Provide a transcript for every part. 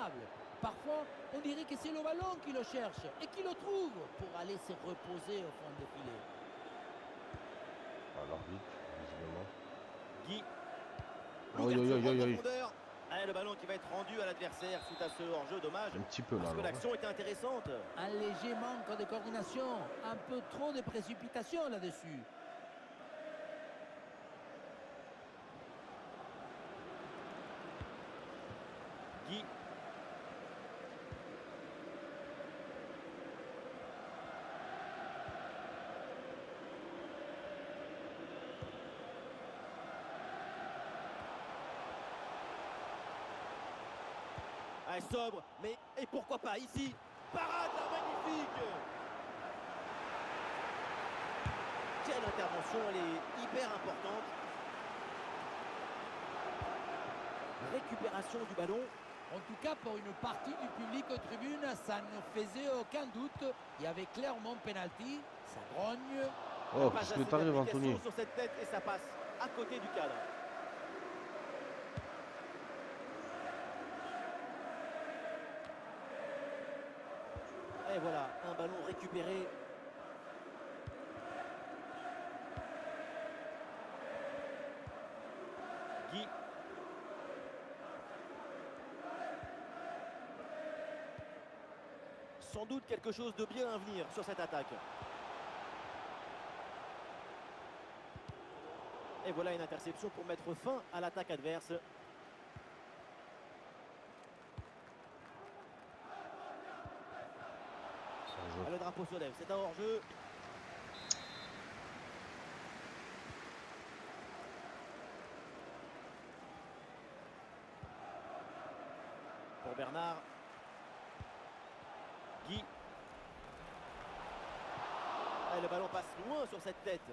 formidable. Parfois, on dirait que c'est le ballon qui le cherche et qui le trouve pour aller se reposer au fond des filets. Ah, l'arbitre, visiblement. Guy. Aïe, aïe, aïe, aïe, aïe. Ah, le ballon qui va être rendu à l'adversaire suite à ce hors-jeu, dommage. Un petit peu là. Parce que Alors, l'action était intéressante. Un léger manque de coordination, un peu trop de précipitation là-dessus. Guy. Ah, sobre, mais et pourquoi pas ici? Parade là, magnifique! Quelle intervention, elle est hyper importante. Récupération du ballon. En tout cas, pour une partie du public aux tribunes, ça ne faisait aucun doute. Il y avait clairement penalty, ça grogne. oh, Pas qu'est-ce que assez t'arrives, d'application Anthony? sur cette tête et ça passe à côté du cadre. Et voilà, un ballon récupéré. Guy. Sans doute quelque chose de bien à venir sur cette attaque. Et voilà une interception pour mettre fin à l'attaque adverse. Ah, le drapeau se lève, c'est un hors-jeu. Pour Bernard. Guy. Et le ballon passe loin sur cette tête.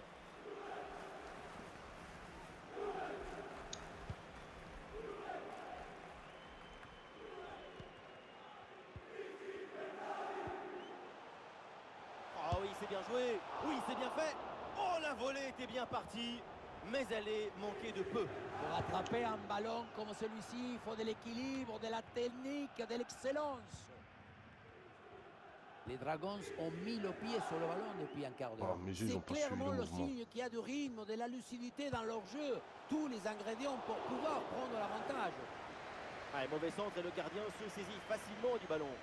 Oh oui, c'est bien joué. Oui, c'est bien fait. Oh, la volée était bien partie, mais elle est manquée de peu. Pour attraper un ballon comme celui-ci, il faut de l'équilibre, de la technique, de l'excellence. Les Dragons ont mis le pied sur le ballon depuis un quart d'heure. Oh, mes yeux, ils ont C'est pas suivi clairement le le mouvement. signe qu'il y a du rythme, de la lucidité dans leur jeu. Tous les ingrédients pour pouvoir prendre l'avantage. Ah, mauvais centre et le gardien se saisit facilement du ballon.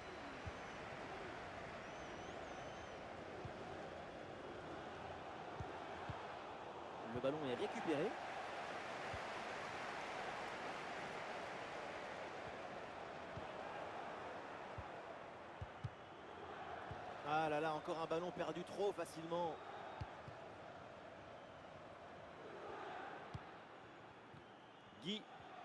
Le ballon est récupéré. Ah là là, encore un ballon perdu trop facilement. Guy.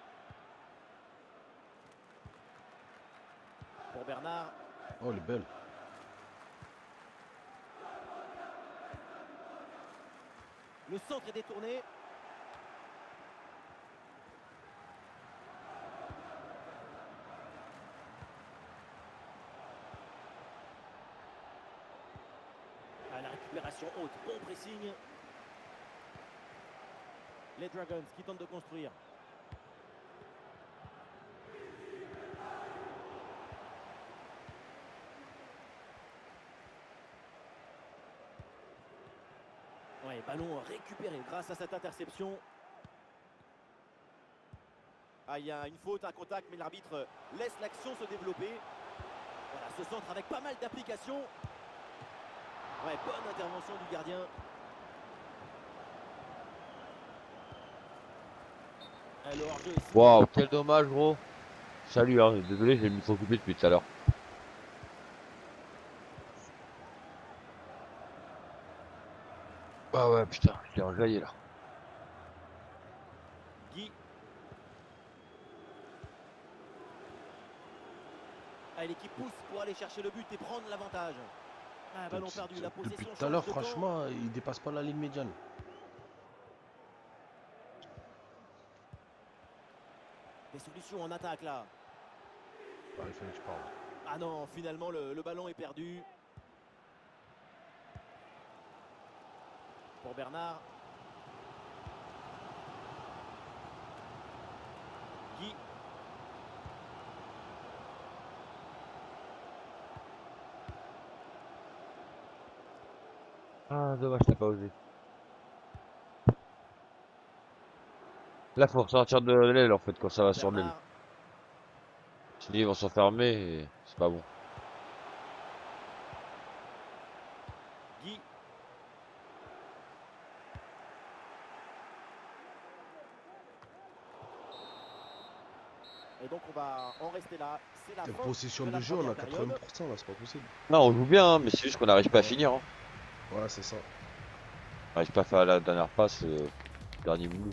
Pour Bernard. Oh, elle est belle. Le centre est détourné. À la récupération haute, bon pressing. Les Dragons qui tentent de construire. Ouais, ballon récupéré grâce à cette interception. Ah, il y a une faute, un contact, mais l'arbitre laisse l'action se développer. Voilà, ce centre avec pas mal d'application. Ouais, bonne intervention du gardien. Le hors-jeu ici. Waouh, quel dommage, gros. Salut, hein, désolé, j'ai le micro coupé depuis tout à l'heure. Ah ouais, putain, je l'ai enjaillé là. Guy. Ah, l'équipe pousse pour aller chercher le but et prendre l'avantage. Ah, ballon perdu, la Depuis possession tout à l'heure, change de camp. franchement, il dépasse pas la ligne médiane. Des solutions en attaque là. Ah, il fallait que je parle. Ah non, finalement le ballon est perdu. Pour Bernard. Guy. Ah, dommage, t'as pas osé. Là, faut ressortir de l'aile en fait quand ça va sur l'aile. Bernard, Sinon, ils vont s'enfermer et c'est pas bon. Guy. Et donc on va en rester là. C'est la La fin possession de la de jeu, on a première période. 80% là, c'est pas possible. Non, on joue bien, hein, mais c'est juste qu'on n'arrive pas à finir. Hein. Ouais, c'est ça. On n'arrive pas à faire la dernière passe, dernier boulot.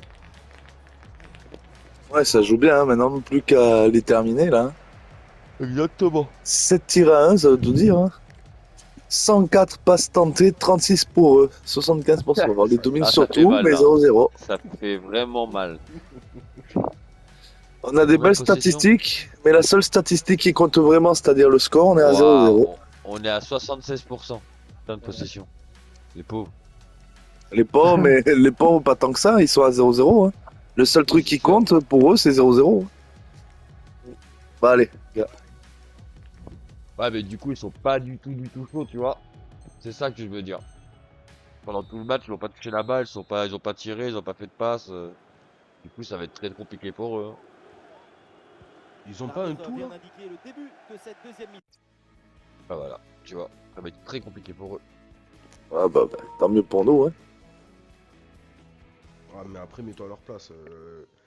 Ouais, ça joue bien, hein, maintenant plus qu'à les terminer là. Exactement. 7 tirs à 1, ça veut tout dire. Hein. 104 passes tentées, 36 pour eux, 75%. Alors, les domine Ah, ça fait surtout, mal, mais là. 0-0. Ça fait vraiment mal. On a des Combien belles de possessions statistiques, mais la seule statistique qui compte vraiment, c'est-à-dire le score, on est à 0-0. Waouh, on est à 76% de possession. Les pauvres. Les pauvres, mais les pauvres, pas tant que ça, ils sont à 0-0. Hein. Le seul truc qui compte pour eux, c'est 0-0. Bah allez, gars. Ouais, mais du coup, ils sont pas du tout chauds, tu vois. C'est ça que je veux dire. Pendant tout le match, ils n'ont pas touché la balle, ils ont pas tiré, ils ont pas fait de passe. Du coup, ça va être très compliqué pour eux. Hein. Ils ont pas un L'arbitre tout vient là? d'indiquer le début de cette deuxième mi-temps. Bah voilà, tu vois, ça va être très compliqué pour eux. Ah bah, tant mieux pour nous. Hein. Ouais, mais après, mets-toi à leur place.